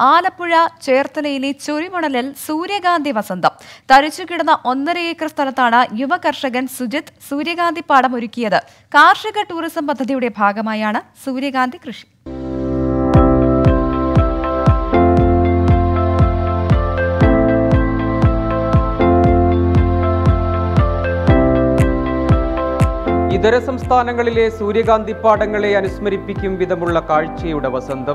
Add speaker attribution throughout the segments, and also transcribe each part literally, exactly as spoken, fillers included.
Speaker 1: ആലപ്പുഴ ചേർത്തലയിലെ ചുരിമണലിൽ സൂര്യകാന്തി വസന്തം. തരിച്ചുകിടന്ന ഒന്നര ഏക്കർ സ്ഥലത്താണ് യുവ കർഷകൻ സുജിത്ത് സൂര്യകാന്തി പാടം ഒരുക്കിയത്. കാർഷിക ടൂറിസം പദ്ധതിയുടെ ഭാഗമായാണ് സൂര്യകാന്തി കൃഷി.
Speaker 2: ഇതര സംസ്ഥാനങ്ങളിലെ സൂര്യകാന്തി പാടങ്ങളെ അനുസ്മരിപ്പിക്കും വിധമുള്ള കാഴ്ചയുടെ വസന്തം.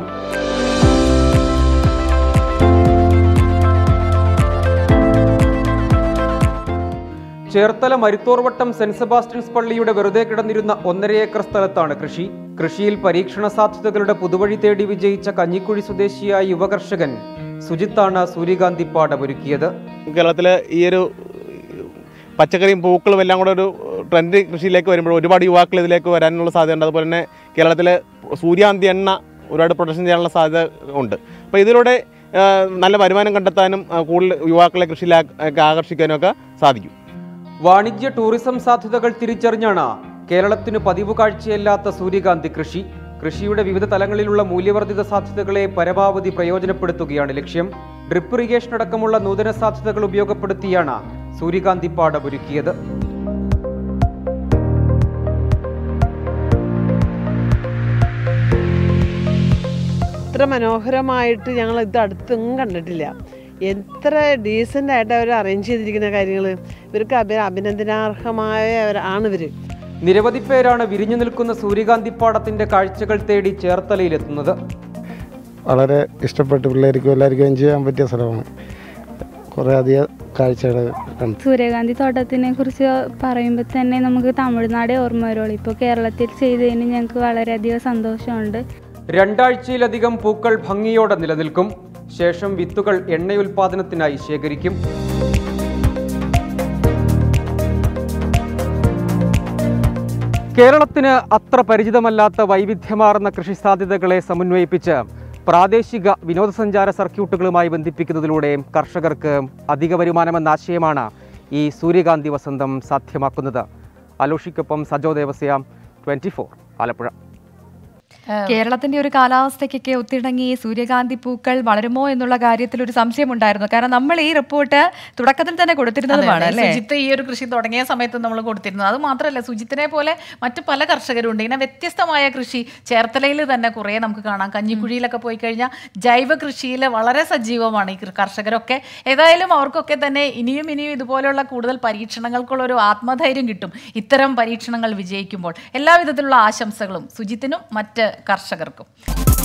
Speaker 2: ചേർത്തല മരുത്തോർവട്ടം സെന്റ് സെബാസ്റ്റ്യൻസ് പള്ളിയുടെ വെറുതെ കിടന്നിരുന്ന ഒന്നര ഏക്കർ സ്ഥലത്താണ് കൃഷി. കൃഷിയിൽ പരീക്ഷണ സാധ്യതകളുടെ പുതുവഴി തേടി വിജയിച്ച കഞ്ഞിക്കുഴി സ്വദേശിയായ യുവകർഷകൻ സുജിത്താണ് സൂര്യകാന്തി പാടം ഒരുക്കിയത്.
Speaker 3: കേരളത്തിലെ ഈ ഒരു പച്ചക്കറിയും പൂക്കളും എല്ലാം കൂടെ ഒരു ട്രെൻഡ് കൃഷിയിലേക്ക് വരുമ്പോൾ ഒരുപാട് യുവാക്കൾ ഇതിലേക്ക് വരാനുള്ള സാധ്യതയുണ്ട്. അതുപോലെ തന്നെ കേരളത്തിലെ സൂര്യകാന്തി എണ്ണ ഒരുപാട് പ്രൊഡക്ഷൻ ചെയ്യാനുള്ള സാധ്യത ഉണ്ട്. അപ്പോൾ ഇതിലൂടെ നല്ല വരുമാനം കണ്ടെത്താനും കൂടുതൽ യുവാക്കളെ കൃഷിയിലേക്ക് ആകർഷിക്കാനും ഒക്കെ സാധിക്കും.
Speaker 2: വാണിജ്യ ടൂറിസം സാധ്യതകൾ തിരിച്ചറിഞ്ഞാണ് കേരളത്തിന് പതിവ് കാഴ്ചയല്ലാത്ത സൂര്യകാന്തി കൃഷി. കൃഷിയുടെ വിവിധ തലങ്ങളിലുള്ള മൂല്യവർദ്ധിത സാധ്യതകളെ പരമാവധി പ്രയോജനപ്പെടുത്തുകയാണ് ലക്ഷ്യം. ഡ്രിപ്പ് ഇറിഗേഷൻ അടക്കമുള്ള നൂതന സാധ്യതകൾ ഉപയോഗപ്പെടുത്തിയാണ് സൂര്യകാന്തി പാടം ഒരുക്കിയത്.
Speaker 4: ഇത്ര മനോഹരമായിട്ട് ഞങ്ങൾ ഇത് അടുത്തൊന്നും കണ്ടിട്ടില്ല. എത്ര ഡീസൻ്റ് ആയിട്ട് അവർ അറേഞ്ച് ചെയ്തിരിക്കുന്ന കാര്യങ്ങൾ, ഇവർക്ക് അഭി അഭിനന്ദനാർഹമായവരാണ് ഇവർ.
Speaker 2: നിരവധി പേരാണ് വിരിഞ്ഞു നിൽക്കുന്ന സൂര്യകാന്തി പാടത്തിന്റെ കാഴ്ചകൾ തേടി ചേർത്തലയിലെത്തുന്നത്.
Speaker 5: വളരെ ഇഷ്ടപ്പെട്ട് പിള്ളേർക്കും എല്ലാവർക്കും എൻജോയ് ചെയ്യാൻ പറ്റിയ സ്ഥലമാണ്. കുറേ അധികം കാഴ്ചകൾ കണ്ടു.
Speaker 6: സൂര്യകാന്തി തോട്ടത്തിനെ കുറിച്ച് പറയുമ്പോൾ തന്നെ നമുക്ക് തമിഴ്നാട് ഓർമ്മ വരുള്ളൂ. ഇപ്പോൾ കേരളത്തിൽ ചെയ്തതിന് ഞങ്ങൾക്ക് വളരെയധികം സന്തോഷമുണ്ട്.
Speaker 2: രണ്ടാഴ്ചയിലധികം പൂക്കൾ ഭംഗിയോടെ നിലനിൽക്കും. ശേഷം വിത്തുകൾ എണ്ണയുൽപാദനത്തിനായി ശേഖരിക്കും. കേരളത്തിന് അത്ര പരിചിതമല്ലാത്ത വൈവിധ്യമാർന്ന കൃഷി സാധ്യതകളെ സമന്വയിപ്പിച്ച് പ്രാദേശിക വിനോദസഞ്ചാര സർക്യൂട്ടുകളുമായി ബന്ധിപ്പിക്കുന്നതിലൂടെ കർഷകർക്ക് അധിക വരുമാനമെന്ന ആശയമാണ് ഈ സൂര്യകാന്തി വസന്തം സാധ്യമാക്കുന്നത്. അലോഷിക്കൊപ്പം സജോ ദേവസ്യ, ട്വന്റി ഫോർ, ആലപ്പുഴ.
Speaker 1: കേരളത്തിന്റെ ഒരു കാലാവസ്ഥയ്ക്കൊക്കെ ഒത്തിണങ്ങി സൂര്യകാന്തി പൂക്കൾ വളരുമോ എന്നുള്ള കാര്യത്തിൽ ഒരു സംശയമുണ്ടായിരുന്നു. കാരണം നമ്മൾ ഈ റിപ്പോർട്ട് തുടക്കത്തിൽ തന്നെ കൊടുത്തിരുന്നതുമാണ്.
Speaker 7: സുജിത്ത് ഈ ഒരു കൃഷി തുടങ്ങിയ സമയത്ത് നമ്മൾ കൊടുത്തിരുന്നത്. അത് മാത്രമല്ല, സുജിത്തിനെ പോലെ മറ്റു പല കർഷകരുണ്ട്. ഇങ്ങനെ വ്യത്യസ്തമായ കൃഷി ചേർത്തലയിൽ തന്നെ കുറേ നമുക്ക് കാണാം. കഞ്ഞിക്കുഴിയിലൊക്കെ പോയി കഴിഞ്ഞാൽ ജൈവ കൃഷിയിൽ വളരെ സജീവമാണ് ഈ കർഷകരൊക്കെ. ഏതായാലും അവർക്കൊക്കെ തന്നെ ഇനിയും ഇനിയും ഇതുപോലെയുള്ള കൂടുതൽ പരീക്ഷണങ്ങൾക്കുള്ള ഒരു ആത്മധൈര്യം കിട്ടും ഇത്തരം പരീക്ഷണങ്ങൾ വിജയിക്കുമ്പോൾ. എല്ലാവിധത്തിലുള്ള ആശംസകളും സുജിത്തിനും മറ്റ് കർഷകർക്കും.